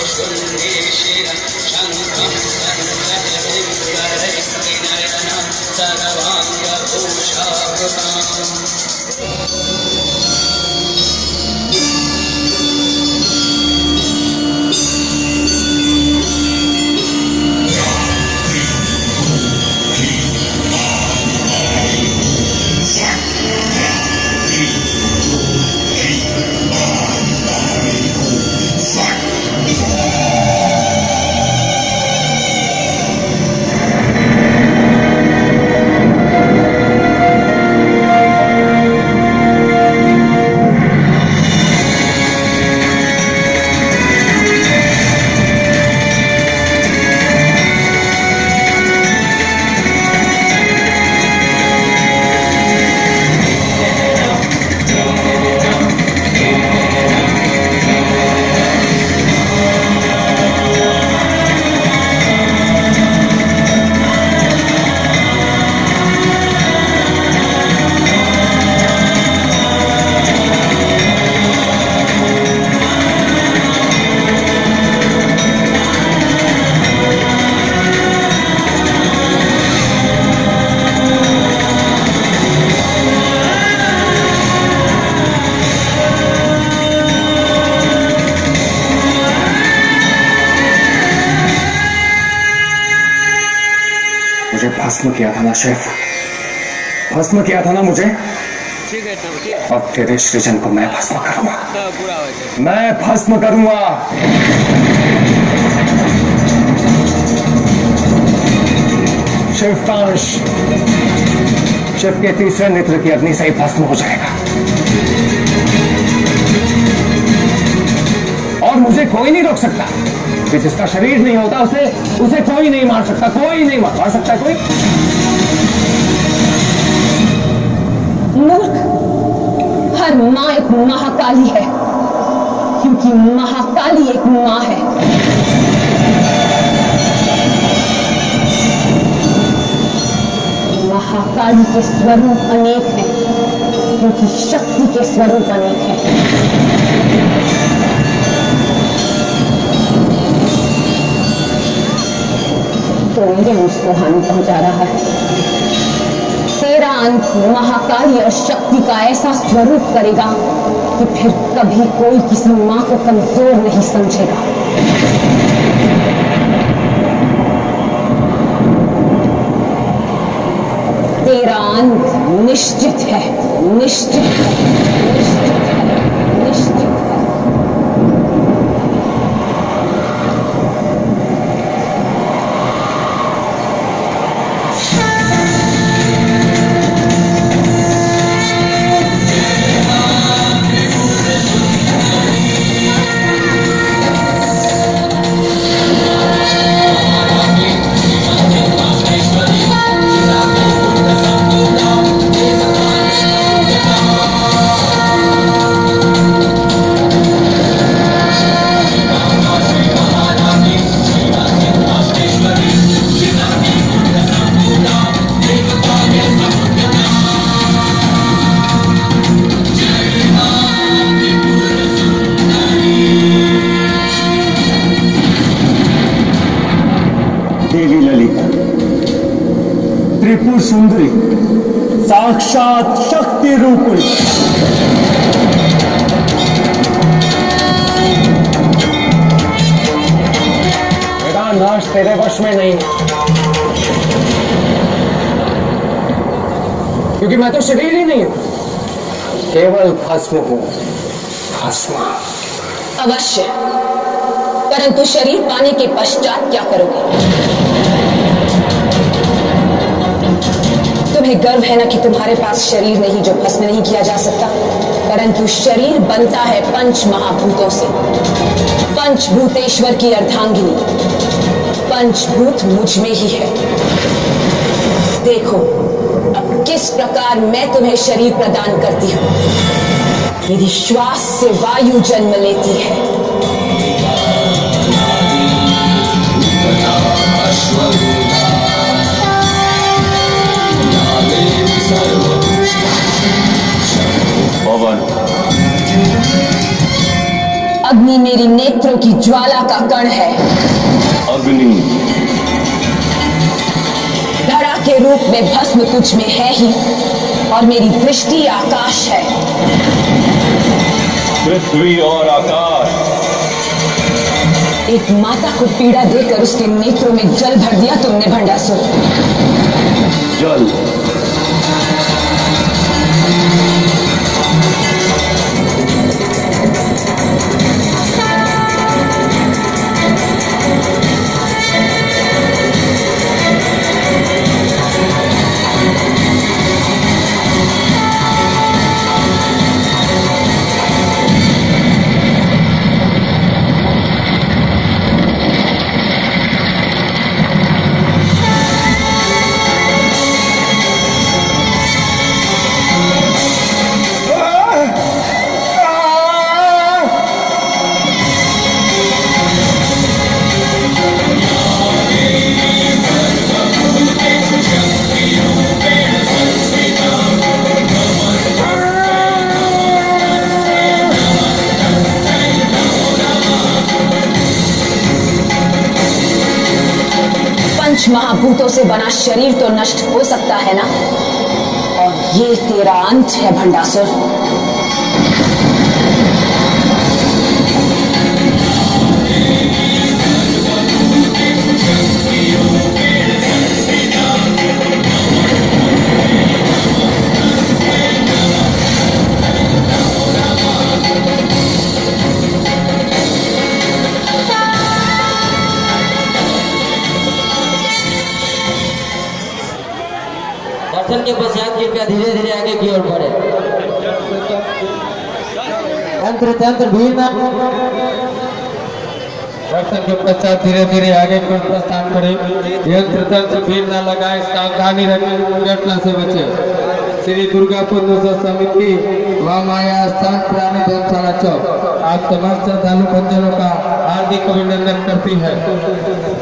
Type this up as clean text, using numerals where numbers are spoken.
भस्म किया था ना शेफ, भस्म किया था ना मुझे। ठीक है अब तेरे सृजन को मैं भस्म करूंगा, मैं भस्म करूंगा। शेफ कांश, शेफ के तीसरे नेत्र की अग्नि से ही भस्म हो जाएगा और मुझे कोई नहीं रोक सकता कि जिसका शरीर नहीं होता उसे कोई नहीं मार सकता, कोई नहीं मार सकता कोई। मूर्ख, हर मां एक महाकाली है, क्योंकि महाकाली एक मां है। महाकाली के स्वरूप अनेक हैं, क्योंकि शक्ति के स्वरूप अनेक हैं। तो मेरे मुझको हानि पहुंचा रहा है। तेरा अंत महाकाली और शक्ति का ऐसा स्वरूप करेगा कि फिर कभी कोई किसी मां को कमजोर नहीं समझेगा। तेरा अंत निश्चित है, निश्चित है, निश्चित है, निश्चित है। त्रिपुर सुंदरी, साक्षात शक्ति रूपिणी। मेरा नाश तेरे वश में नहीं है, क्योंकि मैं तो शरीर ही नहीं हूं, केवल भस्म हूं, भस्म। अवश्य, परंतु शरीर पाने के पश्चात क्या करोगे? तुम्हें गर्व है ना कि तुम्हारे पास शरीर नहीं जो भस्म नहीं किया जा सकता, परंतु शरीर बनता है पंच महाभूतों से। पंचभूतेश्वर की अर्धांगिनी, पंचभूत मुझ में ही है। देखो अब किस प्रकार मैं तुम्हें शरीर प्रदान करती हूं। मेरी श्वास से वायु जन्म लेती है, अग्नि मेरी नेत्रों की ज्वाला का कण है। अग्नि धरा के रूप में भस्म तुझ में है ही, और मेरी दृष्टि आकाश है। पृथ्वी और आकाश। एक माता को पीड़ा देकर उसके नेत्रों में जल भर दिया तुमने भंडासुर। जल महाभूतों से बना शरीर तो नष्ट हो सकता है ना, और ये तेरा अंत है भंडासुर। दर्शन के पश्चात कृपया धीरे धीरे आगे की ओर बढ़े। तंत्र तंत्र भीड़ ना। दर्शन के पश्चात धीरे धीरे आगे की ओर प्रस्थान करें। यंत्र तंत्र भीड़ न लगाए, सावधानी रखें, दुर्घटना से बचे। श्री दुर्गापुर नुसरत समिति व माया स्थान प्राणी धर्मशाला चौक आप तमाम श्रद्धालु बंधुओं का हार्दिक अभिनंदन करती है।